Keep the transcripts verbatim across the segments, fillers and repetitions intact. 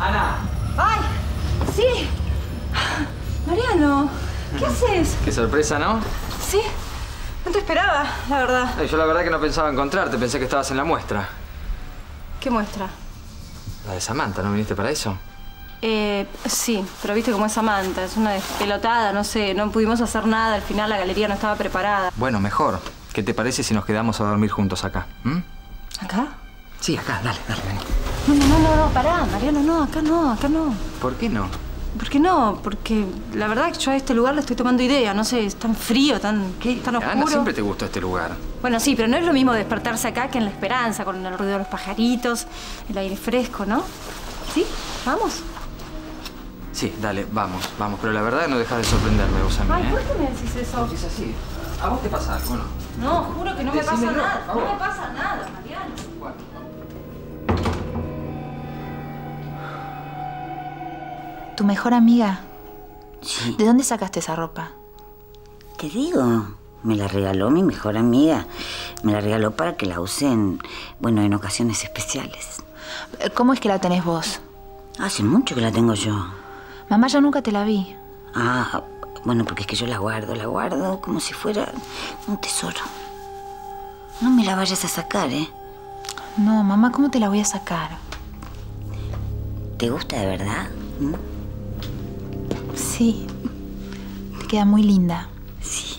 Ana. ¡Ay! ¡Sí! Mariano, ¿qué haces? Qué sorpresa, ¿no? Sí. No te esperaba, la verdad. Ay, yo la verdad que no pensaba encontrarte. Pensé que estabas en la muestra. ¿Qué muestra? La de Samantha. ¿No viniste para eso? Eh, sí, pero viste cómo es Samantha. Es una despelotada, no sé. No pudimos hacer nada. Al final la galería no estaba preparada. Bueno, mejor. ¿Qué te parece si nos quedamos a dormir juntos acá? ¿Mm? ¿Acá? Sí, acá. Dale, dale, ven. No, no, no, no, pará, Mariano, no. Acá no, acá no. ¿Por qué no? ¿Por qué no? Porque la verdad que yo a este lugar le estoy tomando idea. No sé, es tan frío, tan, ¿Qué? tan oscuro. Ana, siempre te gustó este lugar. Bueno, sí, pero no es lo mismo despertarse acá que en La Esperanza, con el ruido de los pajaritos, el aire fresco, ¿no? ¿Sí? ¿Vamos? Sí, dale, vamos, vamos. Pero la verdad no dejas de sorprenderme vos a mí, Ay, ¿eh? ¿por qué me decís eso? Porque es así. ¿A vos te pasa algo, no? No, juro que no me pasa Decímelo, nada. por favor. No me pasa nada, Mariano. Bueno. ¿Tu mejor amiga? Sí. ¿De dónde sacaste esa ropa? Te digo, me la regaló mi mejor amiga. Me la regaló para que la use en, bueno, en ocasiones especiales. ¿Cómo es que la tenés vos? Hace mucho que la tengo yo. Mamá, yo nunca te la vi. Ah, bueno, porque es que yo la guardo, la guardo como si fuera un tesoro. No me la vayas a sacar, ¿eh? No, mamá, ¿cómo te la voy a sacar? ¿Te gusta de verdad? ¿Mm? Sí. Te queda muy linda. Sí.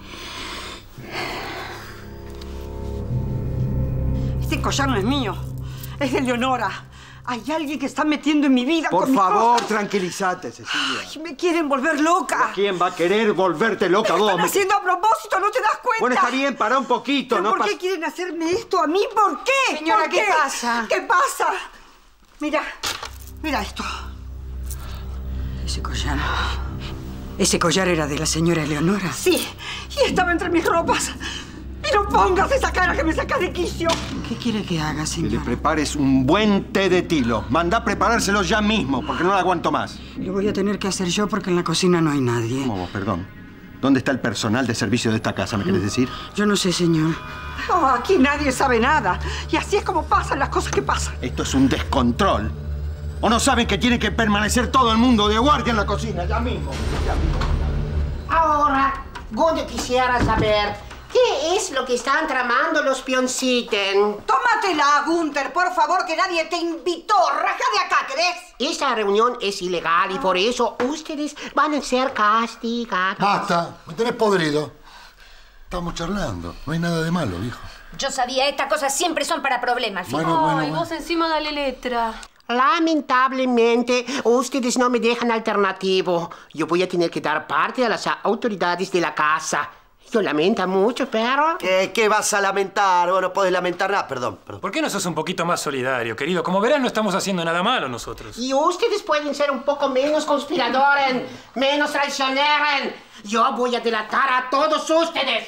Este collar no es mío. Es de Leonora. Hay alguien que está metiendo en mi vida Por con mis favor, cosas. tranquilízate, Cecilia. Ay, me quieren volver loca. ¿Quién va a querer volverte loca, Me lo vos? están haciendo a propósito, ¿no te das cuenta? Bueno, está bien, para un poquito, ¿Pero ¿no? ¿Por pas- qué quieren hacerme esto a mí? ¿Por qué? Señora, ¿Por ¿qué pasa? ¿Qué pasa? Mira, mira esto. Ese collar. Ese collar era de la señora Eleonora. Sí, y estaba entre mis ropas. Y no pongas esa cara que me sacas de quicio. ¿Qué quiere que haga, Que le señora? prepares un buen té de tilo. Mandá a preparárselo ya mismo, porque no la aguanto más. Lo voy a tener que hacer yo porque en la cocina no hay nadie. ¿Cómo vos, perdón? ¿Dónde está el personal de servicio de esta casa, me querés decir? Yo no sé, señor. Oh, aquí nadie sabe nada. Y así es como pasan las cosas que pasan. Esto es un descontrol. ¿O no saben que tiene que permanecer todo el mundo de guardia en la cocina? Ya mismo. Ya mismo. Ahora, yo quisiera saber qué es lo que están tramando los Pionciten. Tómatela, Gunther, por favor, que nadie te invitó. Raja de acá, ¿querés? Esta reunión es ilegal y por eso ustedes van a ser castigados. Basta, me tenés podrido. Estamos charlando, no hay nada de malo, viejo. Yo sabía, estas cosas siempre son para problemas. Bueno, Ay, bueno, bueno. vos encima dale letra. Lamentablemente, ustedes no me dejan alternativo. Yo voy a tener que dar parte a las autoridades de la casa. Yo lamento mucho, pero... ¿Qué, qué vas a lamentar? Vos no podés lamentar nada. Perdón, perdón. ¿Por qué no sos un poquito más solidario, querido? Como verán, no estamos haciendo nada malo nosotros. Y ustedes pueden ser un poco menos conspiradores, menos traicioneros. Yo voy a delatar a todos ustedes.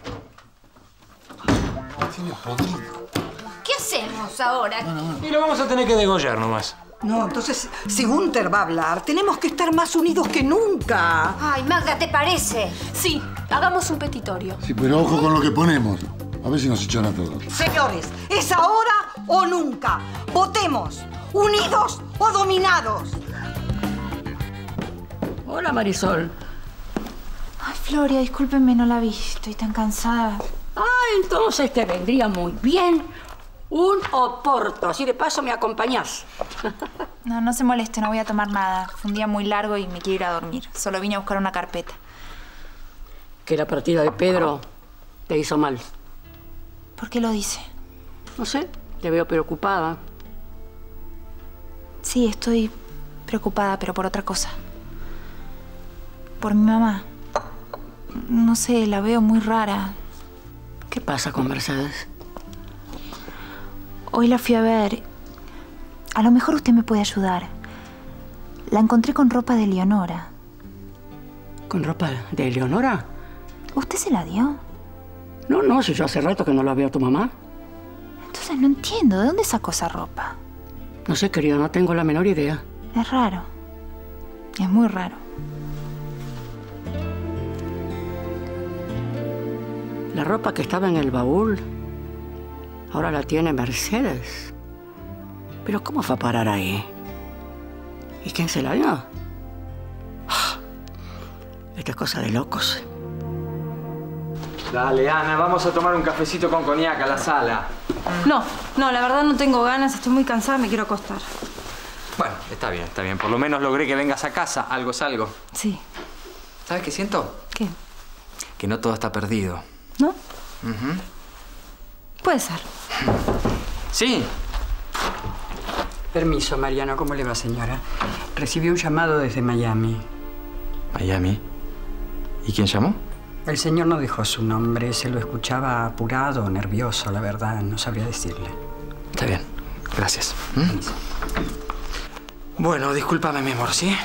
Tiene podrido. ¿Qué hacemos ahora? Y lo vamos a tener que degollar nomás. No, entonces, si Gunther va a hablar, tenemos que estar más unidos que nunca. Ay, Magda, ¿te parece? Sí, hagamos un petitorio. Sí, pero ojo con lo que ponemos. A ver si nos echan a todos. Señores, es ahora o nunca. Votemos, unidos o dominados. Hola, Marisol. Ay, Floria, discúlpenme, no la vi. Estoy tan cansada. Ah, entonces te vendría muy bien un oporto. Así de paso me acompañás. No, no se moleste, no voy a tomar nada. Fue un día muy largo y me quiero ir a dormir. Solo vine a buscar una carpeta. Que la partida de Pedro te hizo mal. ¿Por qué lo dice? No sé, te veo preocupada. Sí, estoy preocupada, pero por otra cosa. Por mi mamá. No sé, la veo muy rara. ¿Qué pasa con Mercedes? Hoy la fui a ver. A lo mejor usted me puede ayudar. La encontré con ropa de Leonora. ¿Con ropa de Eleonora? ¿Usted se la dio? No, no, si yo hace rato que no la veo a tu mamá. Entonces no entiendo. ¿De dónde sacó esa ropa? No sé, querido, no tengo la menor idea. Es raro. Es muy raro. La ropa que estaba en el baúl ahora la tiene Mercedes. ¿Pero cómo fue a parar ahí? ¿Y quién se la dio? Esta es cosa de locos. Dale, Ana, vamos a tomar un cafecito con coñac a la sala. No, no, la verdad no tengo ganas, estoy muy cansada, me quiero acostar. Bueno, está bien, está bien. Por lo menos logré que vengas a casa. Algo es algo. Sí. ¿Sabes qué siento? ¿Qué? Que no todo está perdido. ¿No? Uh-huh. Puede ser. Sí. Permiso, Mariano. ¿Cómo le va, señora? Recibí un llamado desde Miami. ¿Miami? ¿Y quién llamó? El señor no dijo su nombre. Se lo escuchaba apurado, nervioso, la verdad. No sabría decirle. Está bien. Gracias. ¿Mm? Bueno, discúlpame, mi amor, ¿sí?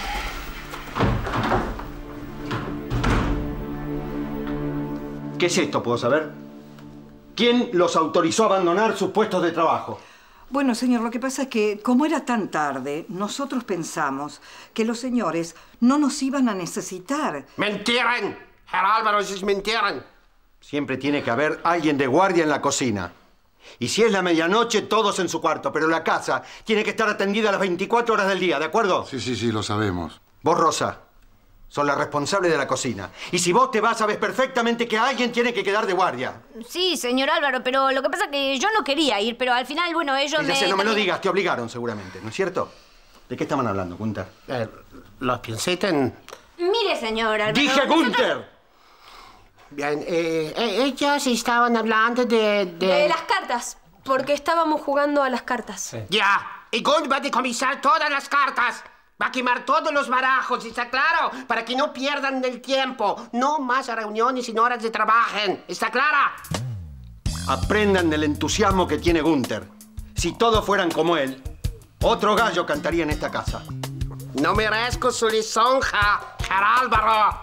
¿Qué es esto, puedo saber? ¿Quién los autorizó a abandonar sus puestos de trabajo? Bueno, señor, lo que pasa es que, como era tan tarde, nosotros pensamos que los señores no nos iban a necesitar. ¡Mentiran! Herr Álvaro, es mentiran. Siempre tiene que haber alguien de guardia en la cocina. Y si es la medianoche, todos en su cuarto. Pero la casa tiene que estar atendida las veinticuatro horas del día, ¿de acuerdo? Sí, sí, sí, lo sabemos. Vos, Rosa, sos la responsable de la cocina. Y si vos te vas, sabes perfectamente que alguien tiene que quedar de guardia. Sí, señor Álvaro, pero lo que pasa es que yo no quería ir, pero al final, bueno, ellos Y me... ya sé, no me lo digas, te obligaron seguramente, ¿no es cierto? ¿De qué estaban hablando, Gunther? Eh, los piensetan... Mire, señor Álvaro... ¡Dije Gunther! Bien, eh, eh, ellas estaban hablando de, de... De las cartas, porque estábamos jugando a las cartas. Sí. Ya, y Gunther va a decomisar todas las cartas. Va a quemar todos los barajos, ¿está claro? Para que no pierdan el tiempo. No más reuniones sin horas de trabajo. ¿Está clara? Aprendan del entusiasmo que tiene Gunther. Si todos fueran como él, otro gallo cantaría en esta casa. No merezco su lisonja, Herr Álvaro.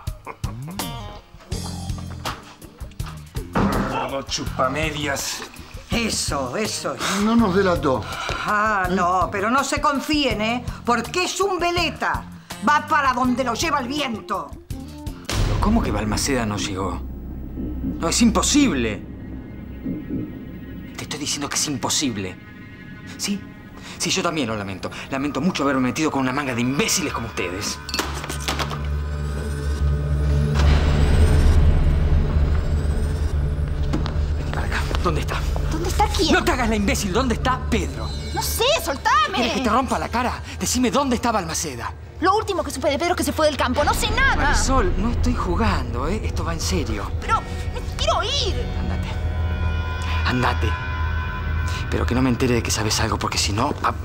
Vamos, chupamedias. Eso, eso. No nos delató. Ah, no, pero no se confíen, ¿eh? Porque es un veleta. Va para donde lo lleva el viento. ¿Pero cómo que Balmaceda no llegó? No, es imposible. Te estoy diciendo que es imposible. ¿Sí? Sí, yo también lo lamento. Lamento mucho haberme metido con una manga de imbéciles como ustedes. Vení para acá. ¿Dónde está? ¿Dónde está quién? No te hagas la imbécil. ¿Dónde está Pedro? No sé, soltame. ¿Quieres que te rompa la cara? Decime dónde está Balmaceda. Lo último que supe de Pedro es que se fue del campo. No sé nada. Marisol, no estoy jugando, ¿eh? Esto va en serio. Pero quiero ir. Andate. Andate. Pero que no me entere de que sabes algo, porque si no... Ah.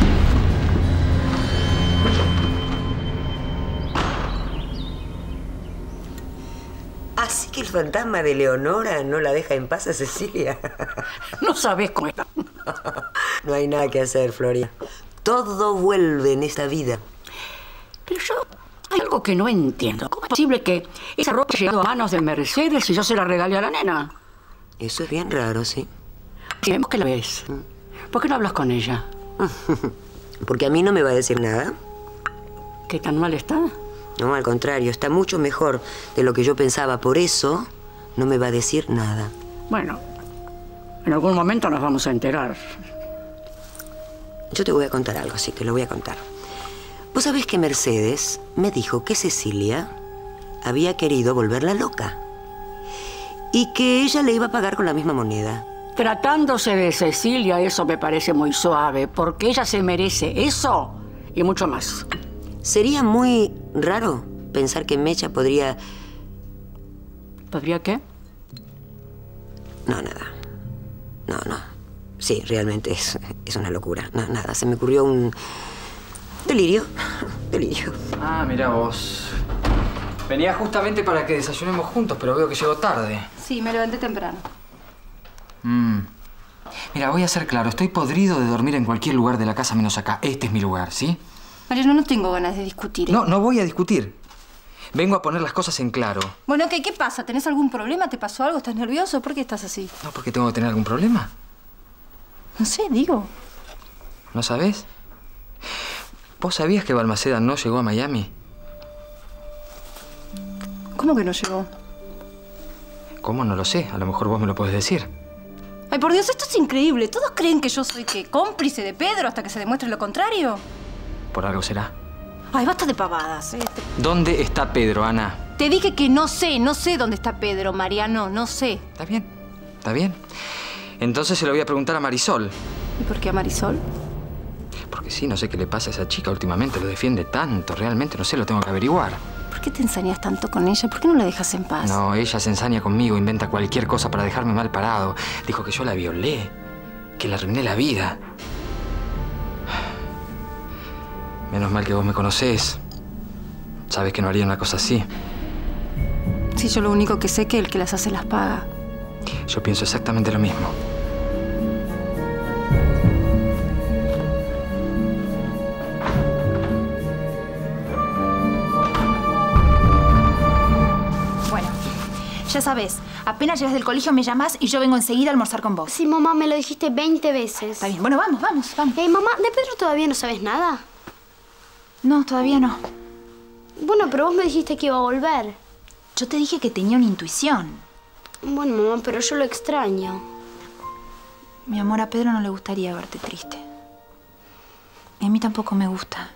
Así que el fantasma de Leonora no la deja en paz a Cecilia. No sabes cómo está. No hay nada que hacer, Floria. Todo vuelve en esta vida. Pero yo... hay algo que no entiendo. ¿Cómo es posible que esa ropa haya llegado a manos de Mercedes y yo se la regalé a la nena? Eso es bien raro, sí. Si vemos que la ves, ¿por qué no hablas con ella? Porque a mí no me va a decir nada. ¿Qué tan mal está? No, al contrario, está mucho mejor de lo que yo pensaba. Por eso no me va a decir nada. Bueno, en algún momento nos vamos a enterar. Yo te voy a contar algo, sí, te lo voy a contar. Vos sabés que Mercedes me dijo que Cecilia había querido volverla loca. Y que ella le iba a pagar con la misma moneda. Tratándose de Cecilia, eso me parece muy suave, porque ella se merece eso y mucho más. Sería muy raro pensar que Mecha podría... ¿Podría qué? No, nada. No, no. Sí, realmente es, es una locura. No, nada, se me ocurrió un... delirio. Delirio. Ah, mira vos. Venía justamente para que desayunemos juntos, pero veo que llegó tarde. Sí, me levanté temprano. Mm. Mira, voy a ser claro. Estoy podrido de dormir en cualquier lugar de la casa menos acá. Este es mi lugar, ¿sí? Mariano, no tengo ganas de discutir. ¿eh? No, no voy a discutir. Vengo a poner las cosas en claro. Bueno, ¿qué, ¿qué pasa? ¿Tenés algún problema? ¿Te pasó algo? ¿Estás nervioso? ¿Por qué estás así? No, porque tengo que tener algún problema. No sé, digo. ¿No sabés? ¿Vos sabías que Balmaceda no llegó a Miami? ¿Cómo que no llegó? ¿Cómo? No lo sé. A lo mejor vos me lo podés decir. Ay, por Dios, esto es increíble. ¿Todos creen que yo soy, ¿qué? ¿Cómplice de Pedro hasta que se demuestre lo contrario? Por algo será. Ay, basta de pavadas. ¿eh? ¿Dónde está Pedro, Ana? Te dije que no sé, no sé dónde está Pedro, Mariano, no sé. Está bien, está bien. Entonces se lo voy a preguntar a Marisol. ¿Y por qué a Marisol? Porque sí, no sé qué le pasa a esa chica últimamente. Lo defiende tanto, realmente, no sé, lo tengo que averiguar. ¿Por qué te ensañas tanto con ella? ¿Por qué no la dejas en paz? No, ella se ensaña conmigo, inventa cualquier cosa para dejarme mal parado. Dijo que yo la violé, que le arruiné la vida. Menos mal que vos me conocés. Sabes que no haría una cosa así. Sí, yo lo único que sé es que el que las hace las paga. Yo pienso exactamente lo mismo. Bueno, ya sabes, apenas llegas del colegio me llamas y yo vengo enseguida a almorzar con vos. Sí, mamá, me lo dijiste veinte veces. Está bien, bueno, vamos, vamos, vamos. Eh, mamá, ¿de Pedro todavía no sabes nada? No, todavía no. Bueno, pero vos me dijiste que iba a volver. Yo te dije que tenía una intuición. Bueno, mamá, pero yo lo extraño. Mi amor, a Pedro no le gustaría verte triste. Y a mí tampoco me gusta.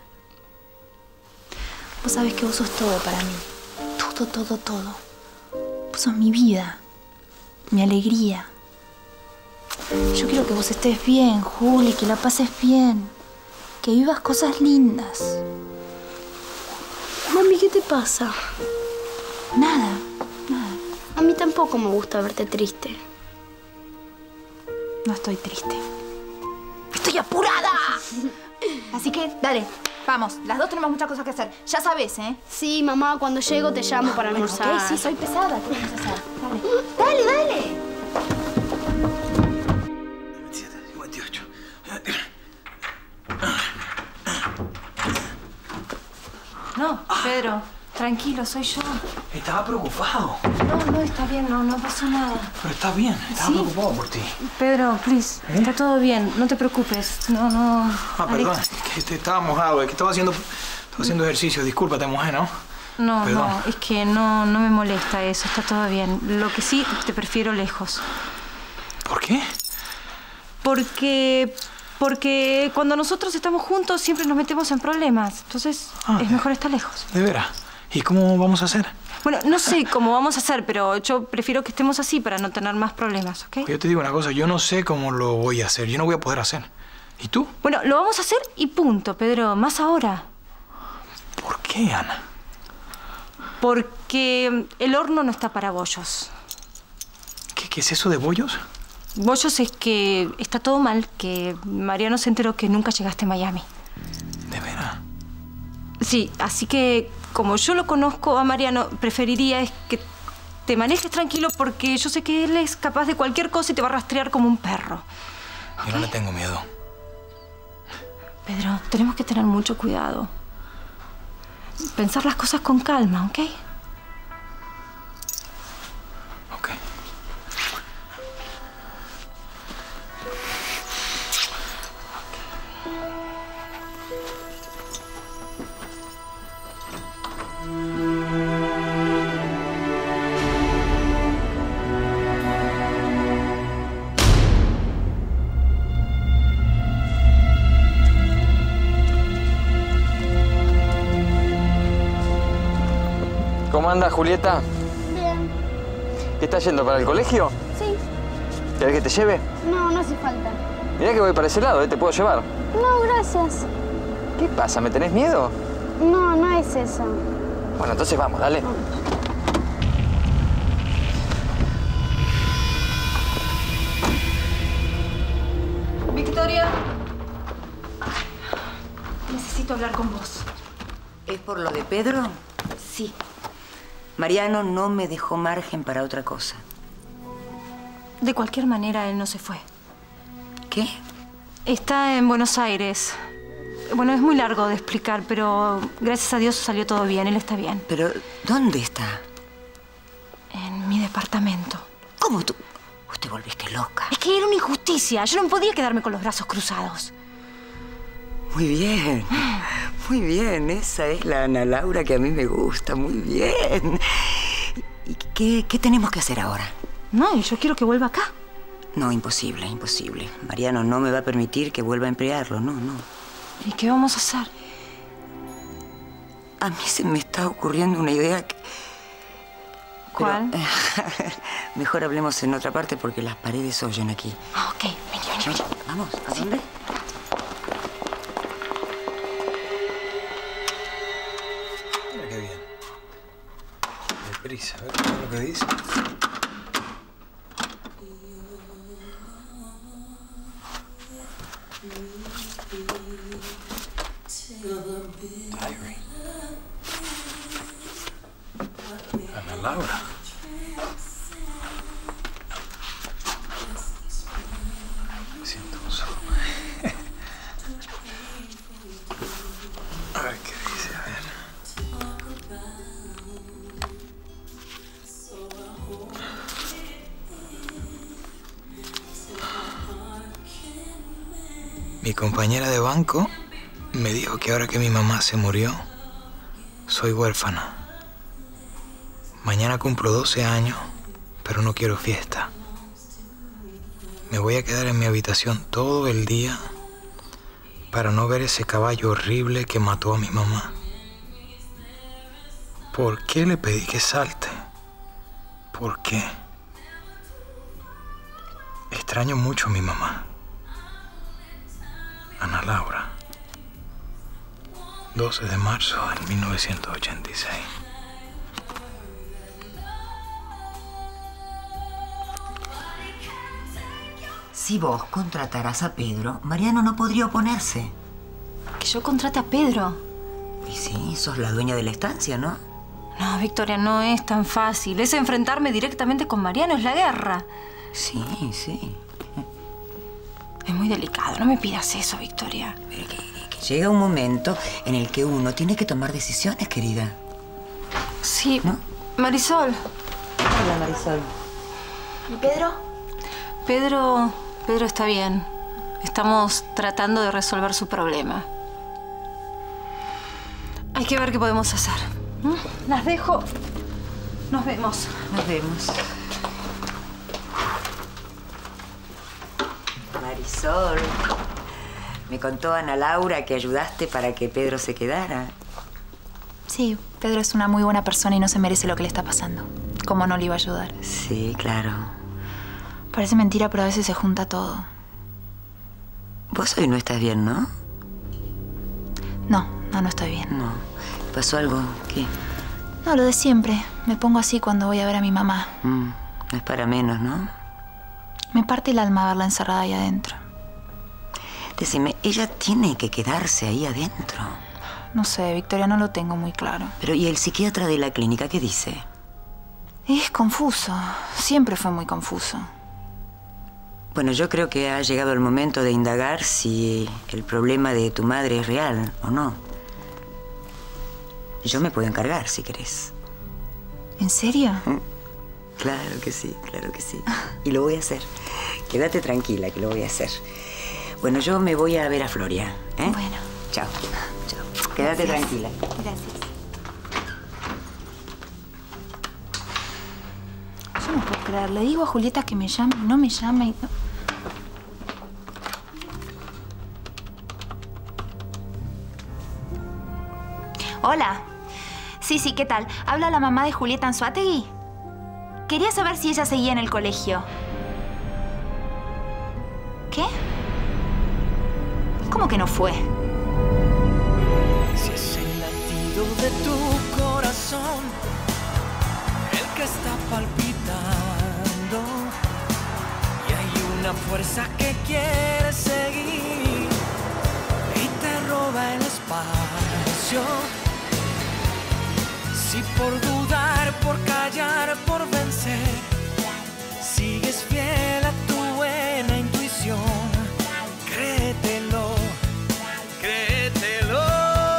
Vos sabés que vos sos todo para mí. Todo, todo, todo. Vos sos mi vida. Mi alegría. Yo quiero que vos estés bien, Juli, que la pases bien. Que vivas cosas lindas. Mami, ¿qué te pasa? Nada, nada. A mí tampoco me gusta verte triste. No estoy triste. ¡Estoy apurada! Así que, dale, vamos. Las dos tenemos muchas cosas que hacer. Ya sabes, ¿eh? Sí, mamá, cuando llego te llamo para bueno, almorzar. Ok, sí, soy pesada. ¿Qué vamos a hacer? Dale. Dale, dale. veintisiete, cincuenta y ocho. No, Pedro, tranquilo, soy yo. Estaba preocupado. No, no, está bien, no, no pasó nada. Pero está bien, estaba ¿Sí? preocupado por ti. Pedro, please, ¿Eh? está todo bien, no te preocupes. No, no. Ah, perdón, es que te estaba mojado, es que estaba haciendo, estaba haciendo ejercicio. Disculpa, te mojé, ¿no? No, Perdón. no, es que no, no me molesta eso, está todo bien. Lo que sí, te prefiero lejos. ¿Por qué? Porque... Porque cuando nosotros estamos juntos siempre nos metemos en problemas. Entonces, Ah, es mejor estar lejos. De veras. ¿Y cómo vamos a hacer? Bueno, no sé cómo vamos a hacer, pero yo prefiero que estemos así para no tener más problemas, ¿ok? Yo te digo una cosa, yo no sé cómo lo voy a hacer. Yo no voy a poder hacer. ¿Y tú? Bueno, lo vamos a hacer y punto, Pedro. Más ahora. ¿Por qué, Ana? Porque el horno no está para bollos. ¿Qué, qué es eso de bollos? Bollos es que está todo mal, que Mariano se enteró que nunca llegaste a Miami. ¿De veras? Sí, así que como yo lo conozco a Mariano, preferiría es que te manejes tranquilo porque yo sé que él es capaz de cualquier cosa y te va a rastrear como un perro. Yo no le tengo miedo. Pedro, tenemos que tener mucho cuidado. Pensar las cosas con calma, ¿ok? Ok. ¿Cómo anda, Julieta? Bien. ¿Qué estás yendo para el colegio? Sí. ¿Querés que te lleve? No, no hace falta. Mirá que voy para ese lado, ¿eh? ¿Te puedo llevar? No, gracias. ¿Qué pasa? ¿Me tenés miedo? No, no es eso. Bueno, entonces vamos, dale. Victoria. Necesito hablar con vos. ¿Es por lo de Pedro? Sí. Mariano no me dejó margen para otra cosa. De cualquier manera, él no se fue. ¿Qué? Está en Buenos Aires. Bueno, es muy largo de explicar, pero gracias a Dios salió todo bien. Él está bien. ¿Pero dónde está? En mi departamento. ¿Cómo tú? Vos te volviste loca. Es que era una injusticia. Yo no podía quedarme con los brazos cruzados. Muy bien. Muy bien. Esa es la Ana Laura que a mí me gusta. Muy bien. ¿Y qué, qué tenemos que hacer ahora? No, yo quiero que vuelva acá. No, imposible, imposible. Mariano no me va a permitir que vuelva a emplearlo. No, no. ¿Y qué vamos a hacer? a mí se me está ocurriendo una idea que... ¿Cuál? Pero, mejor hablemos en otra parte porque las paredes oyen aquí. Ah, ok. Vení, vení, vení. Vamos, ¿a dónde? Mira qué bien. Deprisa, a ver qué es lo que dice. Diary. Ana Laura. Me siento solo. A ver qué dice, a ver. Mi compañera de banco me dijo que ahora que mi mamá se murió, soy huérfana. Mañana cumplo doce años, pero no quiero fiesta. Me voy a quedar en mi habitación todo el día para no ver ese caballo horrible que mató a mi mamá. ¿Por qué le pedí que salte? ¿Por qué? Extraño mucho a mi mamá. Ana Laura. doce de marzo de mil novecientos ochenta y seis. Si vos contrataras a Pedro, Mariano no podría oponerse. ¿Que yo contrate a Pedro? Y sí, sos la dueña de la estancia, ¿no? No, Victoria, no es tan fácil. Es enfrentarme directamente con Mariano, es la guerra. Sí, sí. Es muy delicado, no me pidas eso, Victoria. Pero que, que llega un momento en el que uno tiene que tomar decisiones, querida. Sí, ¿no? Marisol. Hola, Marisol. ¿Y Pedro? Pedro... Pedro está bien. Estamos tratando de resolver su problema. Hay que ver qué podemos hacer. ¿Mm? Las dejo. Nos vemos. Nos vemos. Marisol, me contó Ana Laura que ayudaste para que Pedro se quedara. Sí, Pedro es una muy buena persona y no se merece lo que le está pasando. ¿Cómo no le iba a ayudar? Sí, claro. Parece mentira, pero a veces se junta todo. Vos hoy no estás bien, ¿no? No, no, no estoy bien. No. ¿Pasó algo? ¿Qué? No, lo de siempre. Me pongo así cuando voy a ver a mi mamá. Mm, no es para menos, ¿no? Me parte el alma verla encerrada ahí adentro. Decime, ella tiene que quedarse ahí adentro. No sé, Victoria, no lo tengo muy claro. Pero, ¿y el psiquiatra de la clínica qué dice? Es confuso. Siempre fue muy confuso. Bueno, yo creo que ha llegado el momento de indagar si el problema de tu madre es real o no. Yo me puedo encargar, si querés. ¿En serio? Claro que sí, claro que sí. Y lo voy a hacer. Quédate tranquila, que lo voy a hacer. Bueno, yo me voy a ver a Floria, ¿eh? Bueno. Chao. Chao. Quédate Gracias. tranquila. Gracias. Yo no puedo creer. Le digo a Julieta que me llame y no me llama y... Hola. Sí, sí, ¿qué tal? ¿Habla la mamá de Julieta Anzuategui? Quería saber si ella seguía en el colegio. ¿Qué? ¿Cómo que no fue? Si es el latido de tu corazón el que está palpitando y hay una fuerza que quiere seguir y te roba el espacio. Si por dudar, por callar, por vencer, sigues fiel a tu buena intuición, créetelo, créetelo.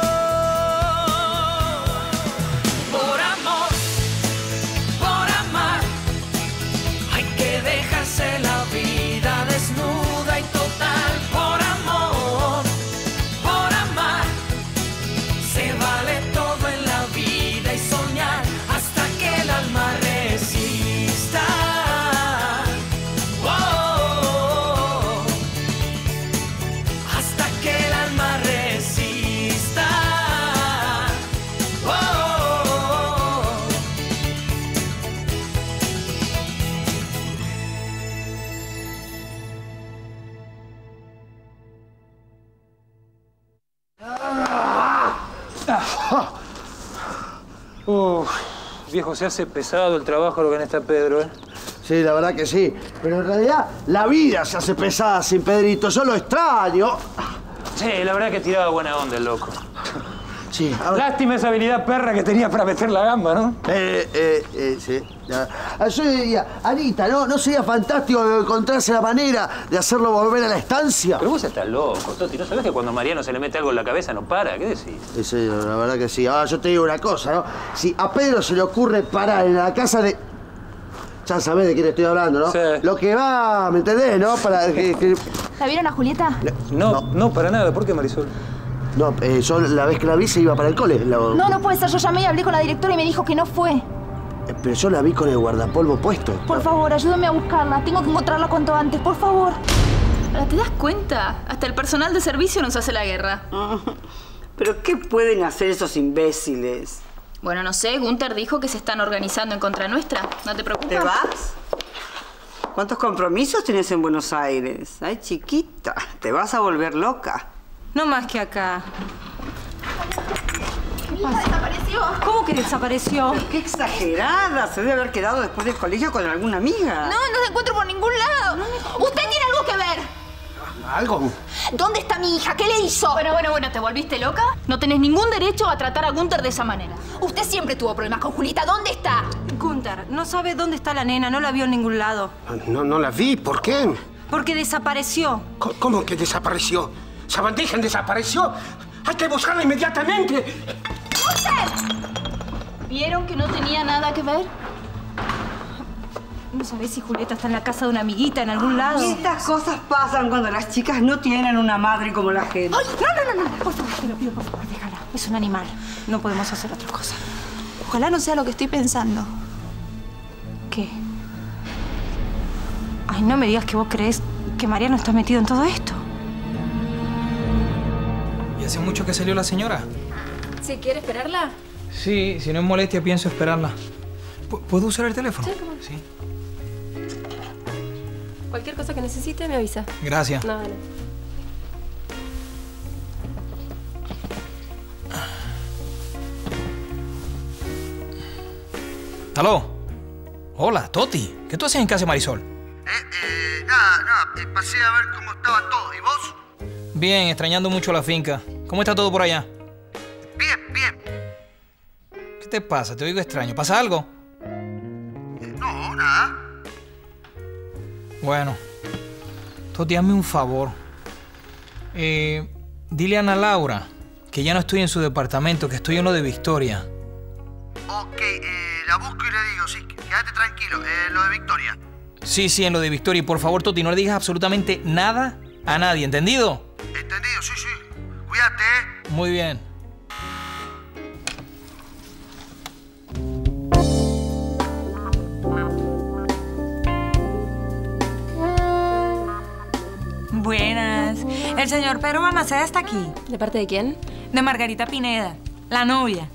Por amor, por amar, hay que dejarse la vida desnuda y total. Por amor, por amar, se vale todo en la vida y soñar hasta que el alma resista. Uf, viejo, se hace pesado el trabajo lo que en está Pedro, ¿eh? Sí, la verdad que sí. Pero en realidad la vida se hace pesada sin Pedrito. Yo lo extraño. Sí, la verdad que tiraba buena onda el loco. Sí. Lástima esa habilidad perra que tenía para meter la gamba, ¿no? Eh, eh, eh, sí. Ah, yo diría, Anita, ¿no? ¿No sería fantástico encontrarse la manera de hacerlo volver a la estancia? Pero vos estás loco, Toti. ¿No sabés que cuando a Mariano se le mete algo en la cabeza no para? ¿Qué decís? Sí, sí, la verdad que sí. Ahora yo te digo una cosa, ¿no? Si a Pedro se le ocurre parar en la casa de... Ya sabés de quién estoy hablando, ¿no? Sí. Lo que va, ¿me entendés, no? Para que... que... ¿La vieron a Julieta? No, no, no, para nada. ¿Por qué, Marisol? No, eh, yo la vez que la vi se iba para el cole. La... No, no puede ser. Yo llamé y hablé con la directora y me dijo que no fue. Eh, pero yo la vi con el guardapolvo puesto. Por favor, ayúdame a buscarla. Tengo que encontrarla cuanto antes, por favor. ¿Te das cuenta? Hasta el personal de servicio nos hace la guerra. ¿Pero qué pueden hacer esos imbéciles? Bueno, no sé. Gunther dijo que se están organizando en contra nuestra. ¿No te preocupa? ¿Te vas? ¿Cuántos compromisos tienes en Buenos Aires? Ay, chiquita, te vas a volver loca. No más que acá. ¿Qué pasa? ¿Desapareció? ¿Cómo que desapareció? Pero qué exagerada. Se debe haber quedado después del colegio con alguna amiga. No, no la encuentro por ningún lado. Usted tiene algo que ver. ¿Algo? ¿Dónde está mi hija? ¿Qué le hizo? Bueno, bueno, bueno, ¿te volviste loca? No tenés ningún derecho a tratar a Gunther de esa manera. Usted siempre tuvo problemas con Julieta. ¿Dónde está? Gunther, no sabe dónde está la nena. No la vio en ningún lado. No, no la vi. ¿Por qué? Porque desapareció. ¿Cómo que desapareció? ¿Sabandija desapareció? ¡Hay que buscarla inmediatamente! ¡Gunther! ¿Vieron que no tenía nada que ver? ¿No sabés si Julieta está en la casa de una amiguita en algún lado? Y estas cosas pasan cuando las chicas no tienen una madre como la gente. ¡Ay! No, no, no, no. Por favor, te lo pido, por favor, déjala. Es un animal. No podemos hacer otra cosa. Ojalá no sea lo que estoy pensando. ¿Qué? Ay, no me digas que vos creés que Mariano está metido en todo esto. ¿Y hace mucho que salió la señora? ¿Sí quiere esperarla? Sí, si no es molestia, pienso esperarla. ¿Puedo usar el teléfono? Sí, ¿cómo no? Sí. Cualquier cosa que necesite, me avisa. Gracias. No, no. ¿Aló? Hola, Toti. ¿Qué tú haces en casa de Marisol? Eh, eh, nada, nada. Eh, pasé a ver cómo estaba todo. ¿Y vos? Bien, extrañando mucho la finca. ¿Cómo está todo por allá? Bien, bien. ¿Qué te pasa? Te oigo extraño. ¿Pasa algo? Eh, no, nada. Bueno. Toti, hazme un favor. Eh, dile a Ana Laura que ya no estoy en su departamento, que estoy en lo de Victoria. Ok, eh, la busco y le digo, sí, quédate tranquilo, eh, lo de Victoria. Sí, sí, en lo de Victoria. Y por favor, Toti, no le digas absolutamente nada a nadie, ¿entendido? Entendido, sí, sí. Cuídate, ¿eh? Muy bien. Buenas. El señor Pedro Balmaceda está aquí. ¿De parte de quién? De Margarita Pineda, la novia.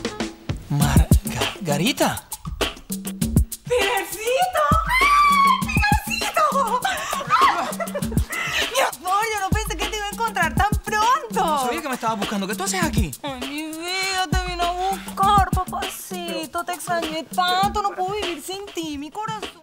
¿Margarita? ¡Pilarcito! ¡Pilarcito! Mi amor, yo no pensé que te iba a encontrar tan pronto. Sabía que me estabas buscando. ¿Qué tú haces aquí? Ay, mi vida, te vino a buscar, papacito. Te extrañé tanto. No puedo vivir sin ti, mi corazón.